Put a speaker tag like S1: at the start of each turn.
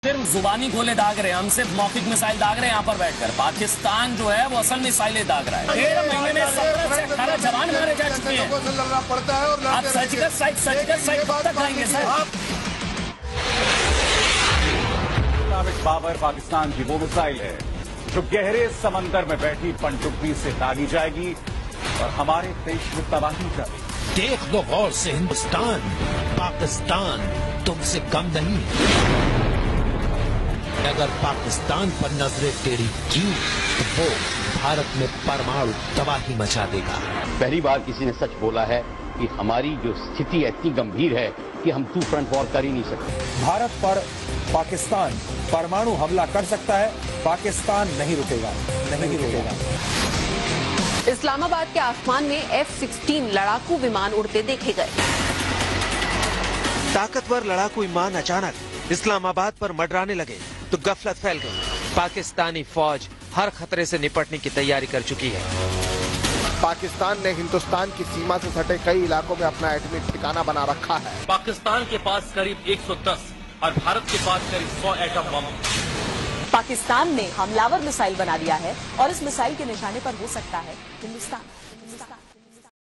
S1: सिर्फ जुबानी गोले दाग रहे हैं, हम सिर्फ मौखिक मिसाइल दाग रहे हैं यहाँ पर बैठकर। पाकिस्तान जो है वो असल मिसाइलें दाग रहा है। 13 महीने में 17 से 18 जवान मारे जा चुके हैं।
S2: लड़ना पड़ता है और
S1: आप सर्जिकल स्ट्राइक कब तक आएंगे सर?
S3: बाबर पाकिस्तान की वो मिसाइल है जो गहरे समंदर में बैठी पनडुब्बी से दागी जाएगी और हमारे देश में तबाही करेगी।
S4: देख लो गौर से हिंदुस्तान, पाकिस्तान तुमसे कम नहीं। अगर पाकिस्तान पर नजरें टेढ़ी की तो वो भारत में परमाणु तबाही मचा देगा।
S5: पहली बार किसी ने सच बोला है कि हमारी जो स्थिति इतनी गंभीर है कि हम टू फ्रंट वॉर कर ही नहीं सकते।
S6: भारत पर पाकिस्तान परमाणु हमला कर सकता है, पाकिस्तान नहीं रुकेगा, नहीं रुकेगा।
S7: इस्लामाबाद के आसमान में F-16 लड़ाकू विमान उड़ते देखे गए।
S8: ताकतवर लड़ाकू विमान अचानक इस्लामाबाद पर मंडराने लगे तो गफलत फैल गई। पाकिस्तानी फौज हर खतरे से निपटने की तैयारी कर चुकी है।
S2: पाकिस्तान ने हिंदुस्तान की सीमा से सटे कई इलाकों में अपना एटमी ठिकाना बना रखा है।
S9: पाकिस्तान के पास करीब 110 और भारत के पास करीब 100 एटम बम।
S7: पाकिस्तान ने हमलावर मिसाइल बना दिया है और इस मिसाइल के निशाने पर हो सकता है हिंदुस्तान।